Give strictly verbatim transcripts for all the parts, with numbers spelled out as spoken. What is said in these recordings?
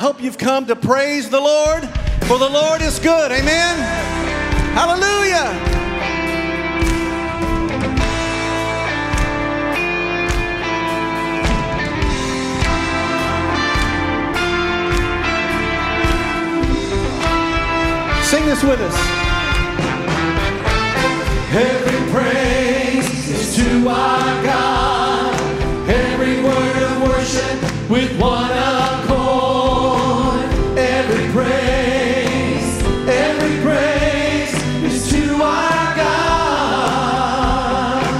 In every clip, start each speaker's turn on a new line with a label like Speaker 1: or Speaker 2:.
Speaker 1: hope you've come to praise the Lord, for the Lord is good. Amen. Hallelujah. Sing this with us.
Speaker 2: Every praise is to our God. Every word of worship with one accord. Every praise, every praise is to our God.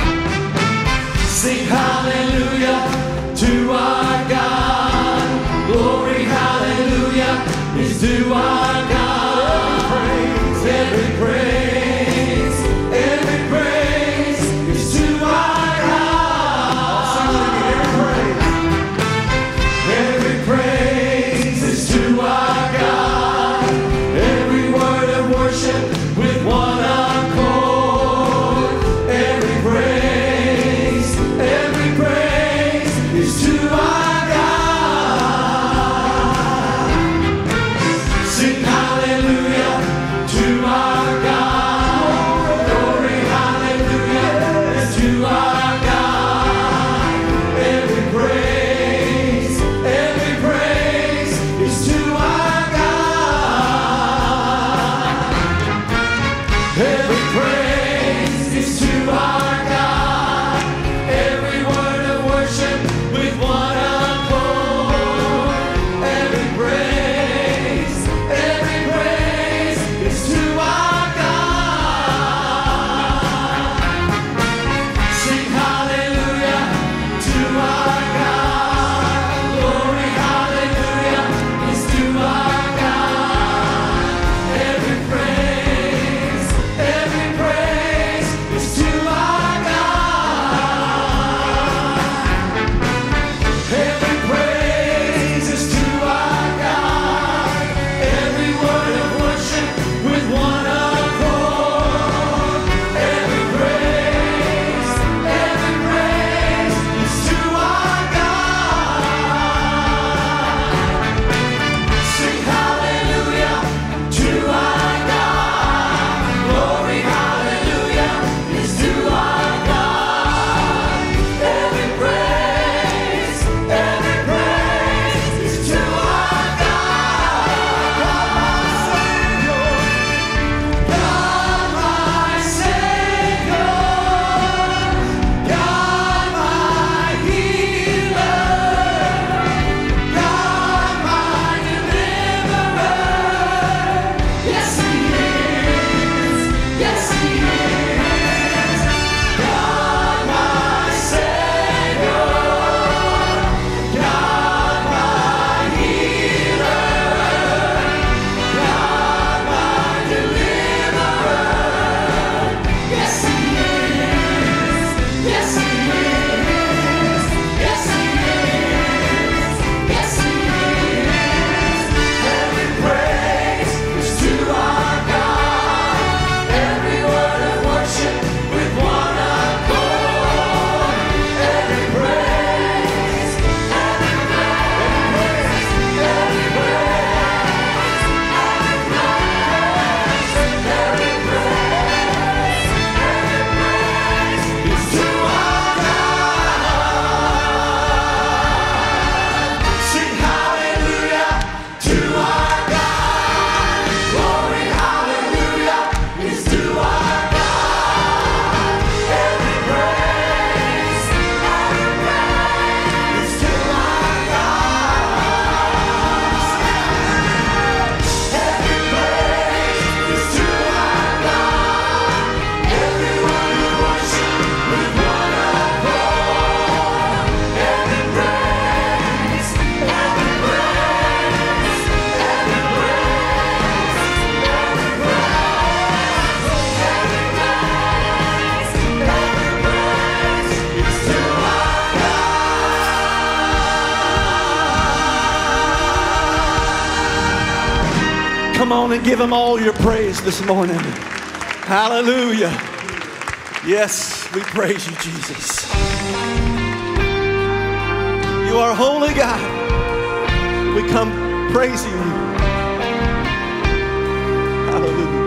Speaker 2: Sing hallelujah to our God. Glory, hallelujah is to our God. Every praise, every praise is to our God. Every praise is to our God. Every word of worship with one accord. Every praise, every praise is to our God. Sing hallelujah to our God. Glory, hallelujah is to our God. Every praise, every praise is to our God. Every praise is to our God. Every word of worship with one accord. Every praise, every praise is to our God. Sing hallelujah to our God. Glory, hallelujah is to our God. Every praise, every praise is to our God. Every praise is to our God. Every word of worship with one accord. Every praise, every praise is to our God. Sing hallelujah to our God. Glory, hallelujah is to our God. Every praise, every praise is to our God. God my Savior, God my healer, God my deliverer. Yes, He is. Yes, He is. God my Savior, God my healer, God my deliverer. Yes, He is. Yes, He is. Yes, He is. Yes, He is. Every praise is to our God. Every word of worship with one accord. Every praise, every praise, every praise, every praise, every praise, every praise is to our God. Sing hallelujah to our God. Glory, hallelujah is to our God. Every praise, every praise is to our God. Every praise is to our God. Every word of worship with one accord. Every praise, every praise, every praise, every praise, every praise, every praise is to our God.
Speaker 1: Come on and give Him all your praise this morning. Hallelujah. Yes, we praise you, Jesus. You are holy God. We come praising you. Hallelujah.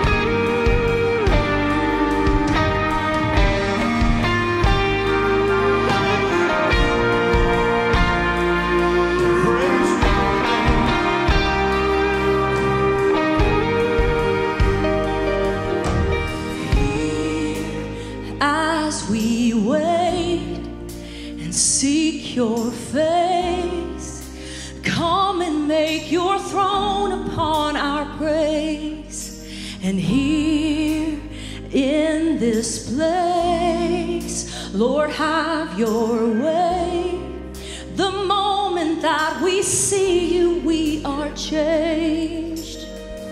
Speaker 3: Seek your face, come and make your throne upon our praise. And here in this place, Lord, have your way. The moment that we see you, we are changed.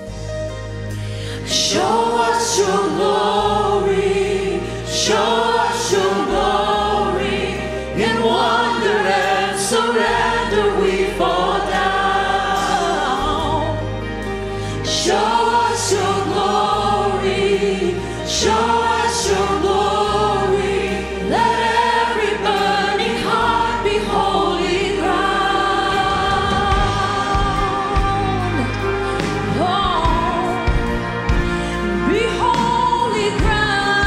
Speaker 3: Show us your glory, show us your glory. In wonder and surrender we fall down. Show us your glory, show us your glory. Let every burning heart be holy ground. Oh, be holy ground.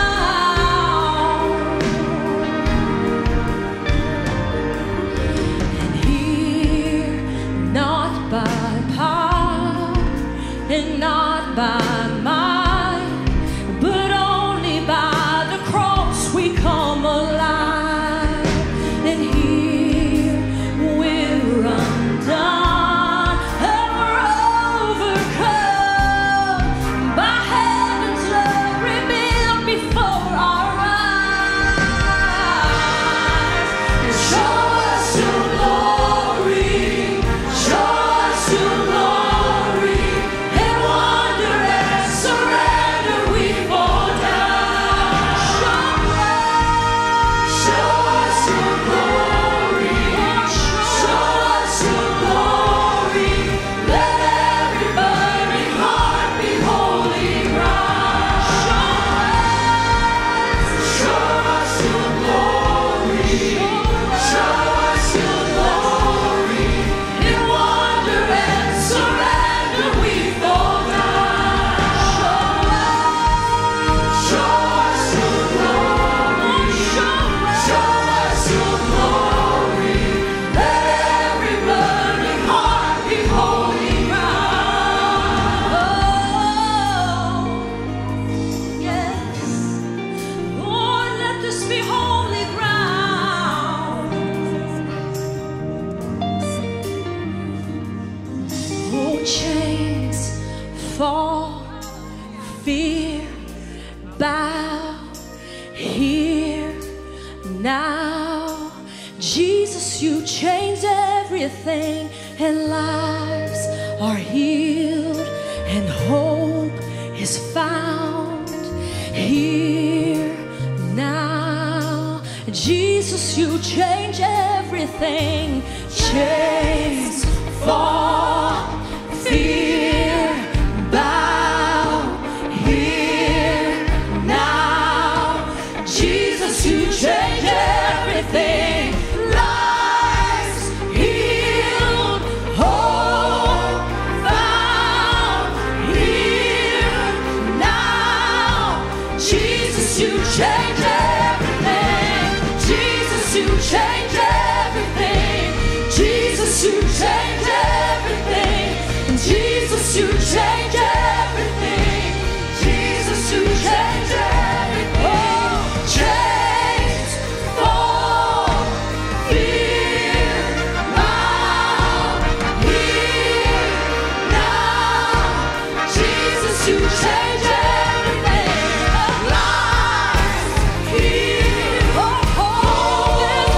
Speaker 3: And not by might, but only by the cross we come alive. And here we're undone, and we're overcome by heaven's love revealed before our eyes. Show us your glory, show us your glory. Chains fall, fear bow here now. Jesus, you changed everything, and lives are healed, and hope is found here now. Jesus, you change everything. Chains fall, fear bow here now. Jesus, you change everything. Lives healed, hope found here now. Jesus, you change everything. Jesus, you change everything. Jesus, you change everything. Jesus, you change everything. Jesus, you change everything. Oh, chains fall, fear bow here now. Jesus, you change everything. Lives healed, hope is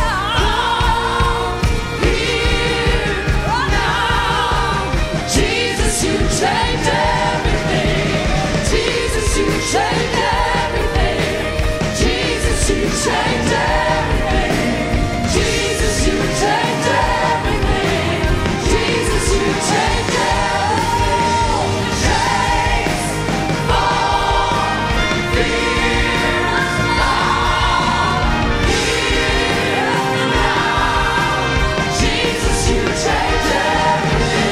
Speaker 3: found here now. Jesus, you change everything. Jesus, you change everything. Jesus, you change everything. Jesus, you change everything. Jesus, you change everything. Chains fall, fear bow here now. Jesus, you change everything.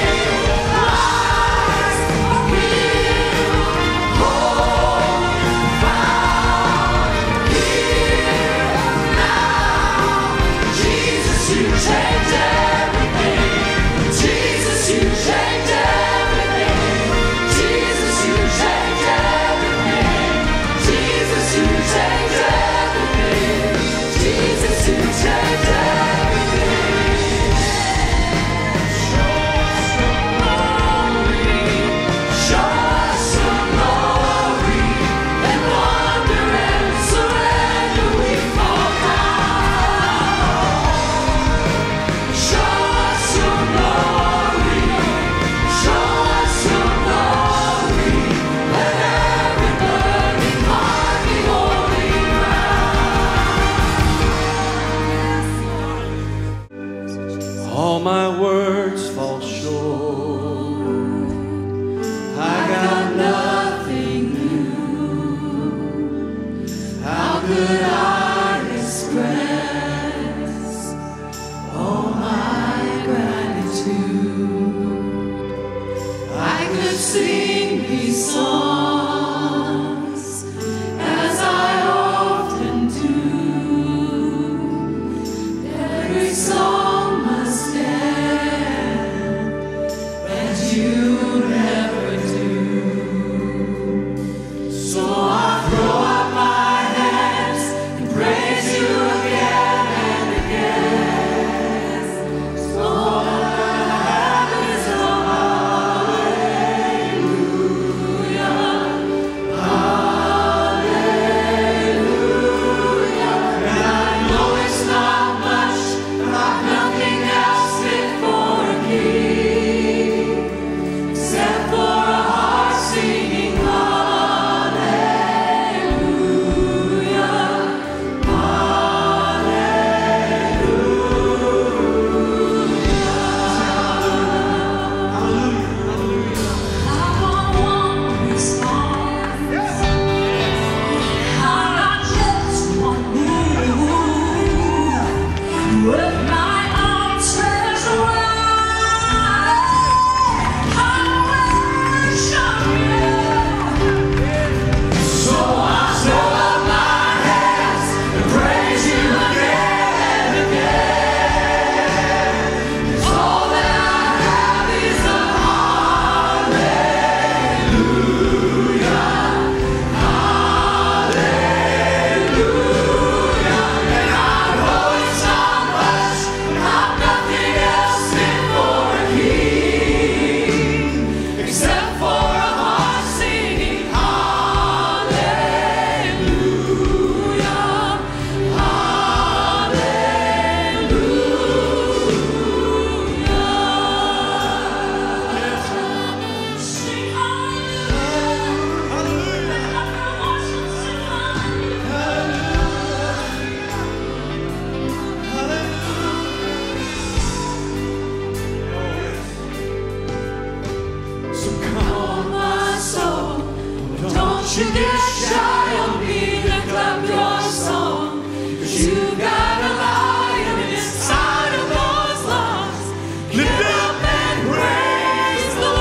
Speaker 2: you get shy on me, lift up your song. 'Cause you've got a lion inside of those lungs. Lift up and praise the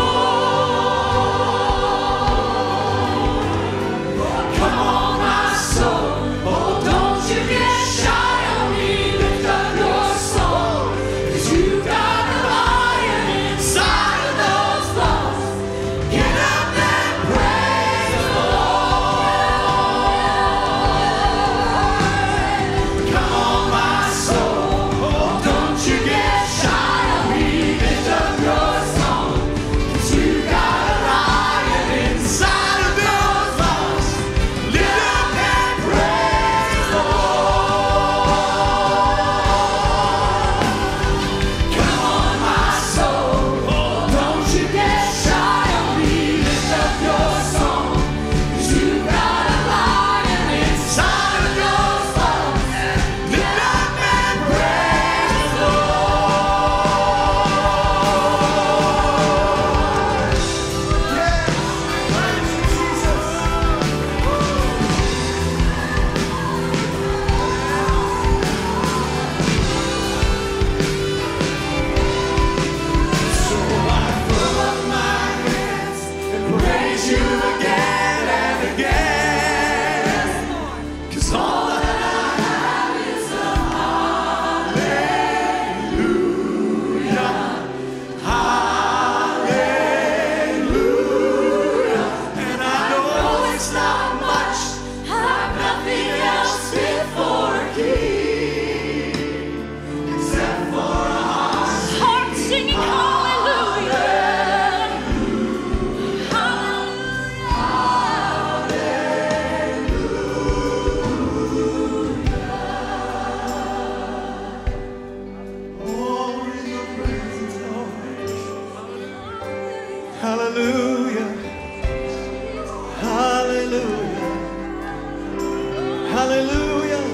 Speaker 2: Lord. Come on, my soul. Oh, don't you get shy on me, lift up your song. 'Cause you've got a lion inside of those lungs. Get up and praise the Lord. Come on, my soul. Oh, don't you get shy on me, lift up your song. 'Cause you've got a lion inside of those lungs. Lift up and praise the Lord. Come on, my soul. Oh, don't you get shy on me, lift up your song. 'Cause you've got a lion inside of those lungs. Lift up and praise the Lord. Yeah, praise you, Jesus. So I throw up my hands and praise you again and again. 'Cause all that I have is a hallelujah, hallelujah. And I know it's not much, I've nothing else fit for a king except for a heart.
Speaker 3: Heart singing hallelujah.
Speaker 1: Oh, in your presence, Lord. Hallelujah. Hallelujah. Hallelujah.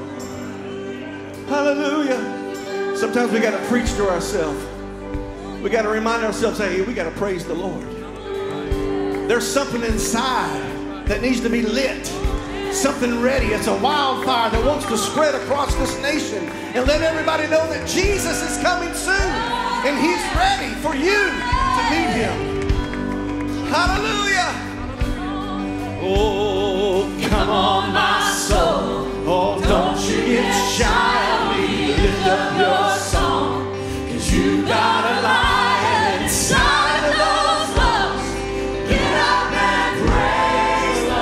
Speaker 1: Hallelujah. Sometimes we got to preach to ourselves. We got to remind ourselves, hey, we got to praise the Lord. There's something inside that needs to be lit. Something ready. It's a wildfire that wants to spread across this nation and let everybody know that Jesus is coming soon and he's ready for you to meet him. Hallelujah. Oh, come on, my soul. Oh, don't you get shy on me. Lift up your song. 'Cause you got a lion inside of those lungs. Get up and praise the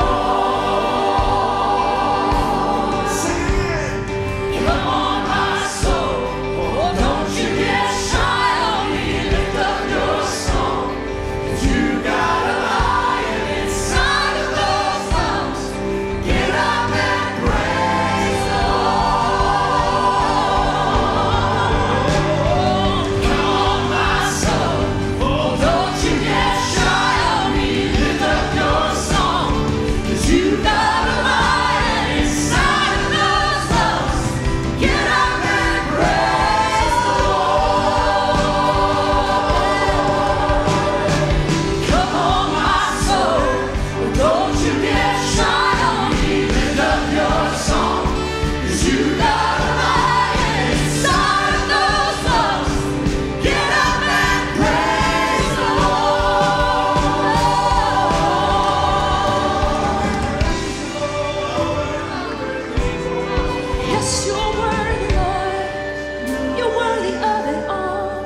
Speaker 1: Lord. Sing it.
Speaker 2: Come on, my soul. Oh, don't you get shy on me, lift up your song. 'Cause you got a lion inside of those lungs. Get up and praise the Lord. Come on, my soul. Oh, don't you get shy on me, lift up your song. 'Cause you got a lion inside of those lungs. Get up and praise the Lord. Come on, my soul. Don't you get shy on me, lift up your song. 'Cause you got a lion inside of those lungs. Get up and praise the Lord.
Speaker 3: Yes, you're worthy, Lord. You're worthy of it all.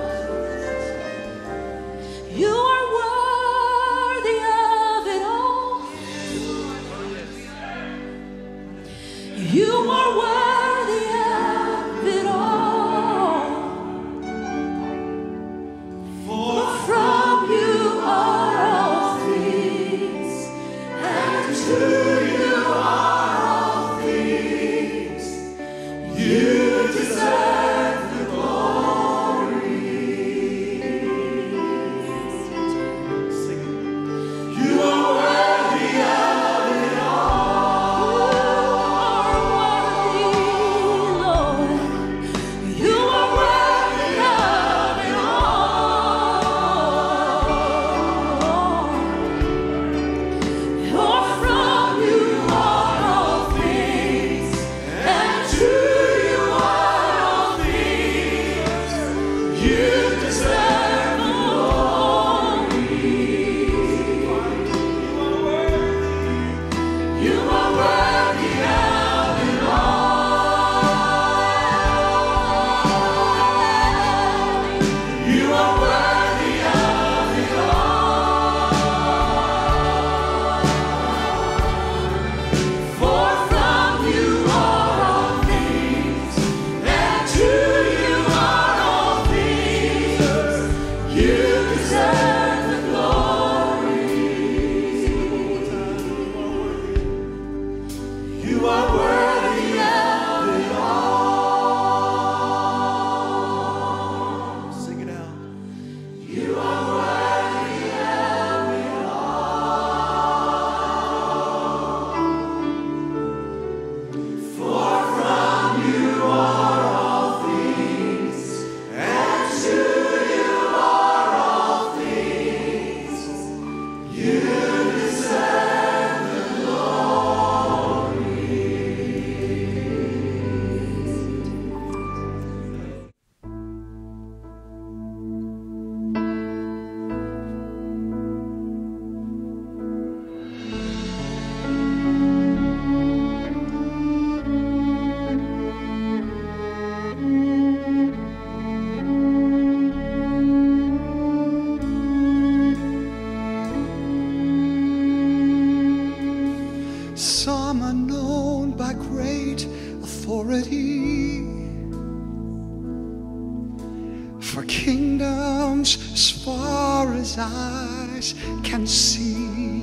Speaker 3: You are worthy of it all. You are worthy of it all. For from you are all things, and to you are all things. You deserve the glory.
Speaker 1: Sing it.
Speaker 2: You are worthy of it all.
Speaker 3: You are worthy
Speaker 4: Some are known by great authority, for kingdoms as far as eyes can see.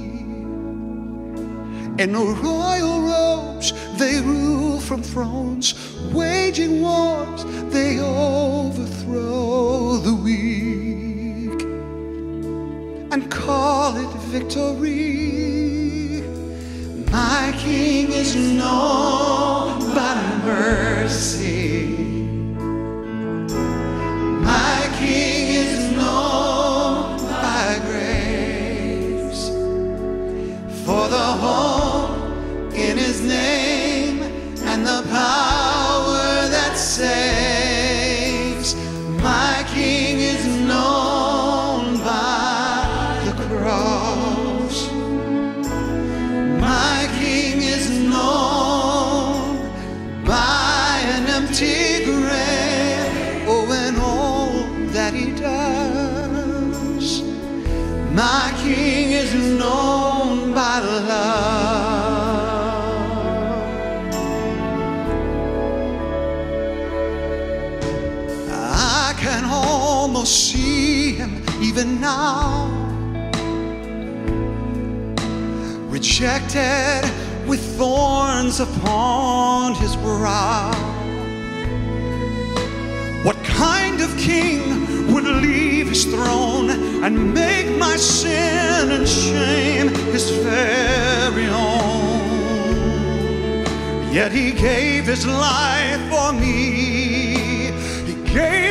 Speaker 4: In royal robes they rule from thrones, waging wars they overthrow the weak and call it victory. My King is known by mercy. My King is known by grace. For the hope in his name and the power that saves. My King is known by the cross. My King is known by an empty grave. Oh, and all that he does. My King is known by love. I can almost see him even now, rejected with thorns upon his brow. What kind of king would leave his throne and make my sin and shame his very own? Yet he gave his life for me. He gave